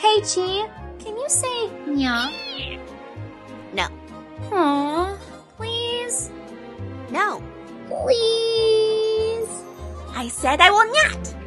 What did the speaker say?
Hey, Chi, can you say nya? No. Aw, please? No. Please? I said I will not.